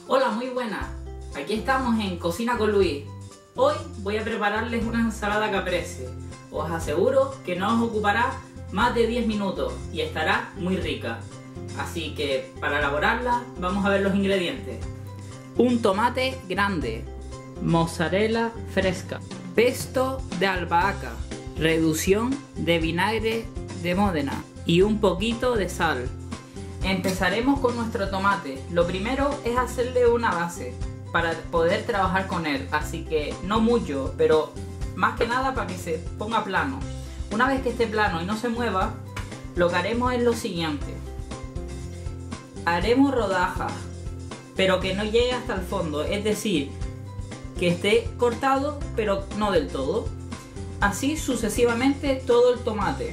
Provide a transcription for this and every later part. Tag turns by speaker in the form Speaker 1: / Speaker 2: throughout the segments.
Speaker 1: Hola, muy buenas. Aquí estamos en Cocina con Luis. Hoy voy a prepararles una ensalada caprese. Os aseguro que no os ocupará más de 10 minutos y estará muy rica. Así que para elaborarla vamos a ver los ingredientes. Un tomate grande, mozzarella fresca, pesto de albahaca, reducción de vinagre de Módena y un poquito de sal. Empezaremos con nuestro tomate. Lo primero es hacerle una base para poder trabajar con él, así que no mucho, pero más que nada para que se ponga plano. Una vez que esté plano y no se mueva, lo que haremos es lo siguiente. Haremos rodajas, pero que no llegue hasta el fondo, es decir, que esté cortado pero no del todo. Así sucesivamente todo el tomate.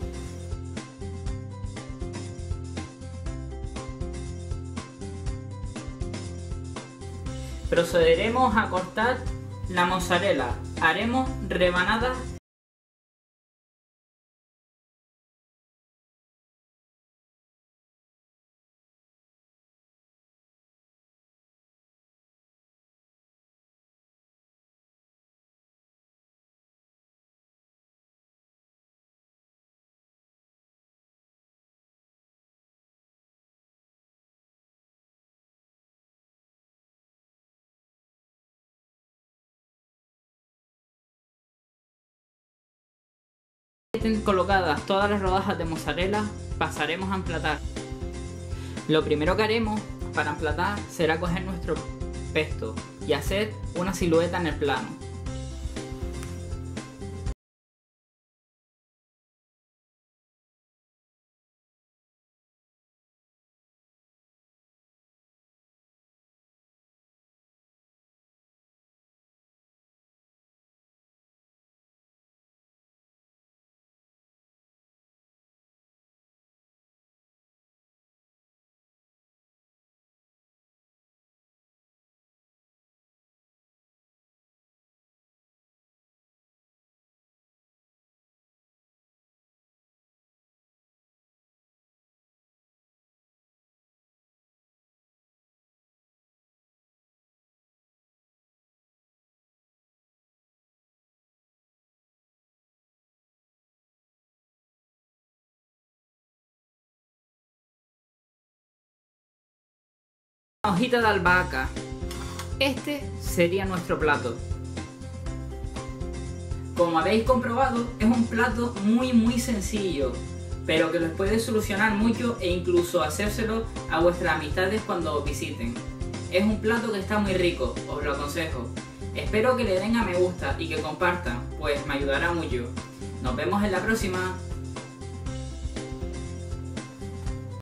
Speaker 1: Procederemos a cortar la mozzarella. Haremos rebanadas . Estén colocadas todas las rodajas de mozzarella, pasaremos a emplatar. Lo primero que haremos para emplatar será coger nuestro pesto y hacer una silueta en el plano. Una hojita de albahaca. Este sería nuestro plato. Como habéis comprobado, es un plato muy sencillo, pero que les puede solucionar mucho e incluso hacérselo a vuestras amistades cuando os visiten. Es un plato que está muy rico, os lo aconsejo. Espero que le den a me gusta y que compartan, pues me ayudará mucho. Nos vemos en la próxima.